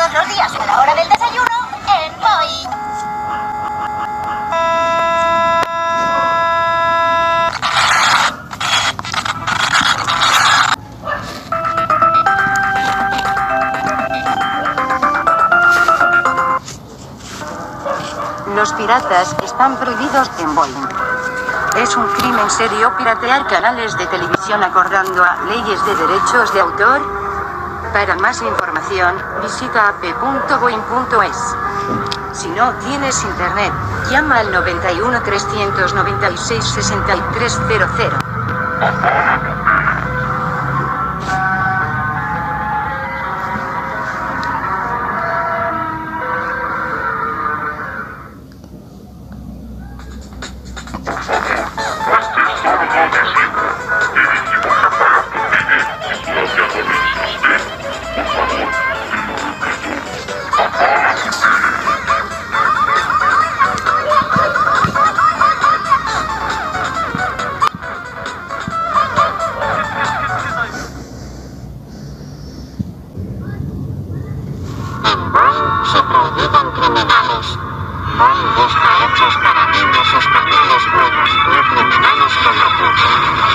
todos los días a la hora del desayuno en Boing. Los piratas están prohibidos en Boing. Es un crimen serio piratear canales de televisión acordando a leyes de derechos de autor. Para más información, visita app.boing.es. Si no tienes internet, llama al 91 396 6300. Se prohíben criminales. Boing está hechos para niños españoles buenos, no criminales como tú.